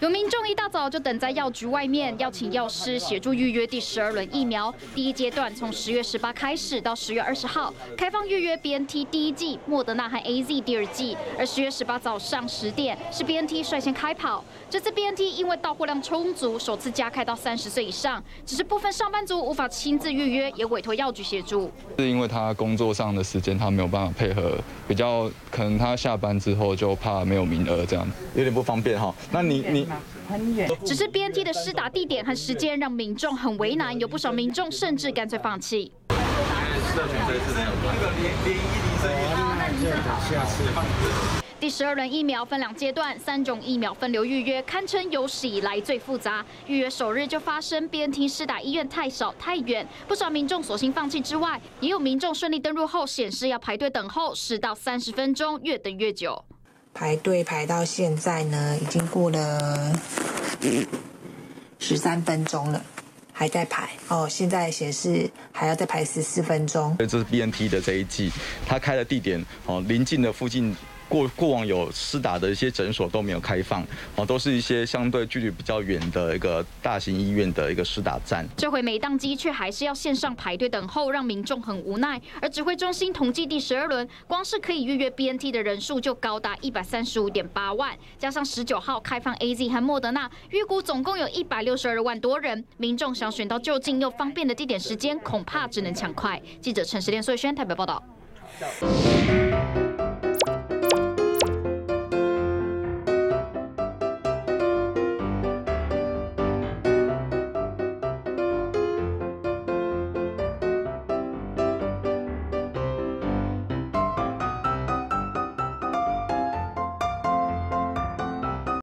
有民众一大早就等在药局外面，要请药师协助预约第12轮疫苗。第一阶段从10月18开始到10月20号开放预约 BNT 第一剂、莫德纳和 AZ 第二剂，而10月18早上10点是 BNT 率先开跑。这次 BNT 因为到货量充足，首次加开到30岁以上，只是部分上班族无法亲自预约，也委托药局协助。 是因为他工作上的时间他没有办法配合，比较可能他下班之后就怕没有名额这样，有点不方便哈。那你很远，只是 BNT 的施打地点和时间让民众很为难，有不少民众甚至干脆放弃。第12轮疫苗分2阶段，3种疫苗分流预约，堪称有史以来最复杂。预约首日就发生 BNT 施打医院太少太远，不少民众索性放弃之外，也有民众顺利登入后显示要排队等候10到30分钟，越等越久。 排队排到现在呢，已经过了13分钟了，还在排哦。现在显示还要再排14分钟。 这是 BNT 的这一季，它开的地点邻近的附近。过往有施打的一些诊所都没有开放，都是一些相对距离比较远的一个大型医院的一个施打站。 这回每档机却还是要线上排队等候，让民众很无奈。而指挥中心统计第12轮，光是可以预约 BNT 的人数就高达135.8万，加上19号开放 AZ 和莫德纳，预估总共有162万多人。民众想选到就近又方便的地点时间，恐怕只能抢快。记者陈时炼、苏慧轩台北报道。